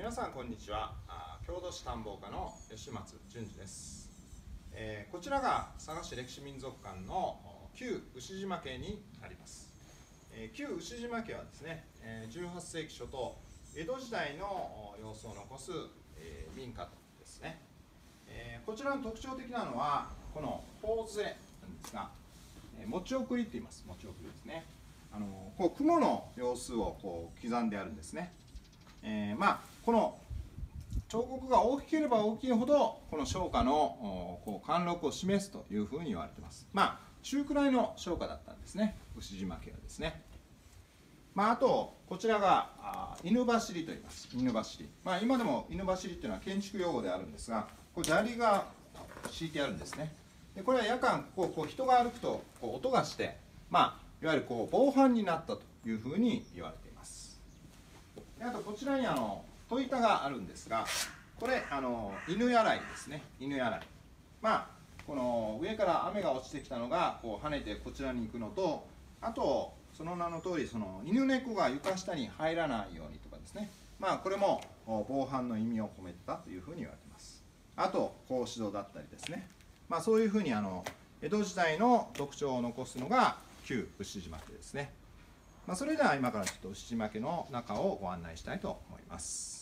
皆さんこんにちは。郷土史探訪家の吉松淳二です。こちらが佐賀市歴史民族館の旧牛島家になります。旧牛島家はですね、18世紀初頭江戸時代の様子を残す民家ですね。こちらの特徴的なのはこの頬杖なんですが、餅送りと言います。餅送りですね。こう雲の様子をこう刻んであるんですね。この彫刻が大きければ大きいほどこの商家のこう貫禄を示すというふうに言われています。中くらいの商家だったんですね、牛島家はですね。あとこちらが犬走りと言います。犬走り、今でも犬走りというのは建築用語であるんですが、こう砂利が敷いてあるんですね。でこれは夜間こう人が歩くとこう音がして、いわゆるこう防犯になったというふうに言われています。であとこちらに戸板があるんですが、これ犬やらいですね。犬やらい、この上から雨が落ちてきたのがこう跳ねてこちらに行くのと、あとその名の通りその犬猫が床下に入らないようにとかですね、これも防犯の意味を込めたというふうに言われています。あと格子戸だったりですね、そういうふうに江戸時代の特徴を残すのが旧牛島家ですね。それでは今からちょっと牛島家の中をご案内したいと思います。